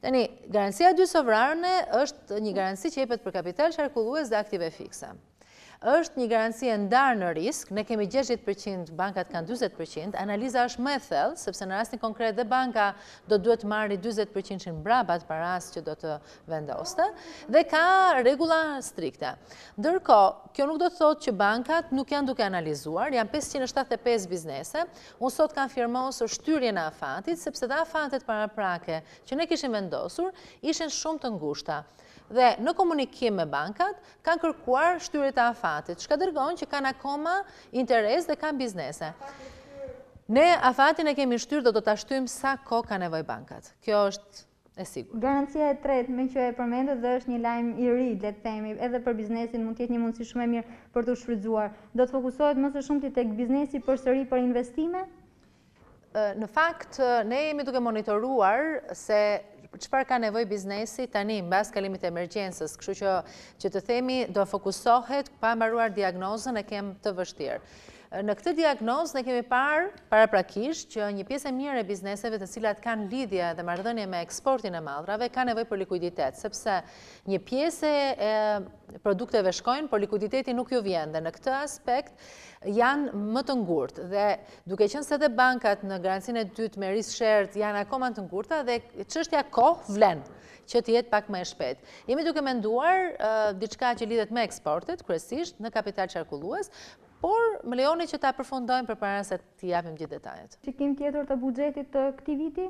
Tani, garancia dy sovrane është një garanci që jepet për kapital, qarkullues dhe aktive fikse. Është një garanci e ndarë në risk, ne kemi 60%, bankat kanë 40%, analiza është më e thellë, sepse në rastin konkret dhe banka do duhet marrë 40% mbrapa paras që do të vendoste, dhe ka rregulla strikte. Ndërkohë, kjo nuk do të thotë që bankat nuk janë duke analizuar, janë 575 biznese, unë sot kanë firmosur shtyrjen e afatit, sepse dhe afatet paraprake që ne kishim vendosur ishin shumë të ngushta. Dhe në komunikim me bankat, kanë kërkuar shtyrjet e afatit, çka dërgon që kanë akoma interes dhe kanë biznese. Ne afatin e kemi shtyrë, do ta shtyjmë sa kohë ka nevojë bankat. Kjo është e sigurt. Garancia e tretë, me që e përmendet, dhe është një lajm i ri, le të themi, edhe për biznesin mund të jetë një mundësi shumë e mirë për të shfrytzuar. Do të fokusohet më së shumti tek biznesi përsëri për investime? Në fakt, ne jemi duke monitoruar se çfarë ka nevojë biznesi tani mbas kalimit të emergjencës, kështu që të themi do fokusohet pa mbaruar diagnozën e kem të vështirë. Në këtë diagnozë ne kemi parë paraprakisht që një pjesë e mirë e bizneseve të cilat kanë lidhje dhe marrëdhënie me eksportin e mallrave ka nevojë për likuiditet, sepse një pjesë e produkteve shkojnë, por likuiditeti nuk ju vjen dhe në këtë aspekt janë më të ngurtë dhe duke qenë se dhe bankat në garancinë e dytë me risk shared janë akoma të ngurta dhe çështja kohë vlen që të jetë pak më e shpejtë. Jemi duke menduar diçka që lidhet me eksportet, kryesisht në kapital qarkullues, por më lejoni që ta përfundojmë përpara se t'i japim gjithë detajet. Shikim tjetër të buxhetit të këtij viti?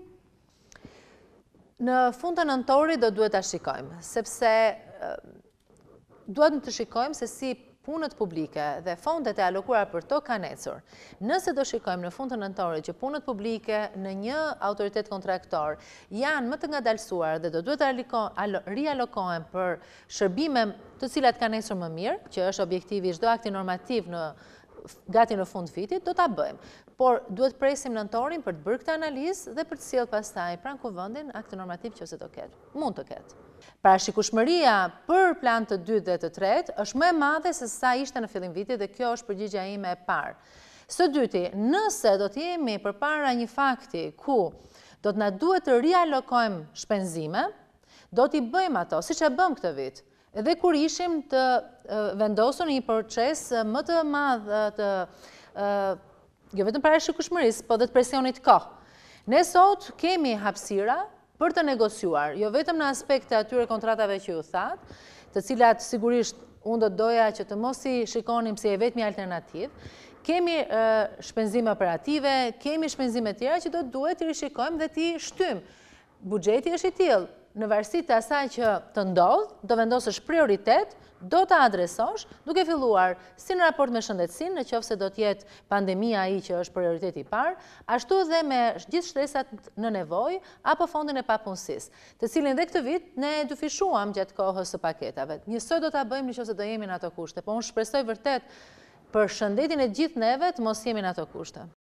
Në fund të nëntorit do duhet ta shikojmë, sepse duhet të shikojmë se si punët publike dhe fondet e alokuara për to kanë ecur. Nëse do shikojmë në fund të nëntorit që punët publike në një autoritet kontraktor janë më të ngadalësuar dhe do duhet të rialokohen për shërbime të cilat kanë ecur më mirë, që është objektivi çdo akti normativ gati në fund vitit, do ta bëjmë. Por duhet presim nëntorin për të bërë këtë analizë dhe për të sjellë pastaj pranë kuvendin akti normativ nëse do ketë. Mund të ketë. Parashikueshmëria për plan të dytë dhe të tretë është më e madhe se sa ishte në fillim vitit dhe kjo është përgjigjja ime e parë. Së dyti, nëse do të jemi përpara një fakti ku do të na duhet të rialokojmë shpenzime, do t'i bëjmë ato, siç e bëm këtë vit. Edhe kur ishim të vendosur në një proces më të madh të jo vetëm parashikueshmërisë, po dhe të presionit kohë. Ne sot kemi hapësira për të negociuar, jo vetëm në aspekt të atyre kontratave që ju thatë, të cilat sigurisht unë do doja që të mos i shikonim si e vetmi alternativë, kemi shpenzime operative, kemi shpenzime tjera që do duhet të rishikojmë dhe t'i shtymë. Buxheti është i tillë, në varësi të asaj që të ndodh, do vendosësh prioritet, do të adresosh, duke filluar si në raport me shëndetësinë, në qoftë se do të jetë pandemia ai që është prioriteti i parë, ashtu dhe me gjithë shtresat në nevojë apo fondin e papunësisë, të cilin dhe këtë vit ne dyfishuam gjatë kohës së paketave. Njësoj do ta bëjmë nëse do jemi në ato kushte, por unë shpresoj vërtet për shëndetin e gjithë neve të mos jemi në ato kushte.